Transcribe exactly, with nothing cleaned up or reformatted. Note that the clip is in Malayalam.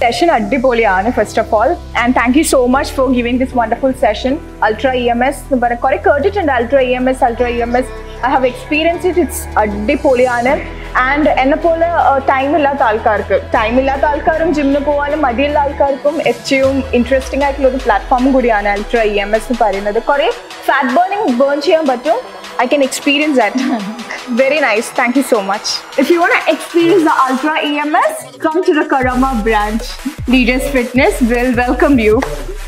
session അടിപൊളിയാണ് first of all, and thank you so much for giving this wonderful session. Ultra E M S but കുറെ കേട്ടിട്ടുണ്ട് Ultra E M S Ultra E M S. I have experienced it. It's അടിപൊളിയാണ്. And എന്നെ പോലെ ടൈം ഇല്ലാത്ത ആൾക്കാർക്ക് ടൈം ഇല്ലാത്ത ആൾക്കാരും ജിമ്മിന് പോകാനും മടിയുള്ള ആൾക്കാർക്കും ഏറ്റവും ഇൻട്രസ്റ്റിംഗ് ആയിട്ടുള്ള ഒരു പ്ലാറ്റ്ഫോം കൂടിയാണ് Ultra E M S എന്ന് പറയുന്നത്. കുറെ ഫാറ്റ് ബേണിംഗ് ബേൺ ചെയ്യാൻ പറ്റും. I can experience that. Very nice. Thank you so much. If you want to experience the Ultra E M S, come to the Karama branch. D J's Fitness will welcome you.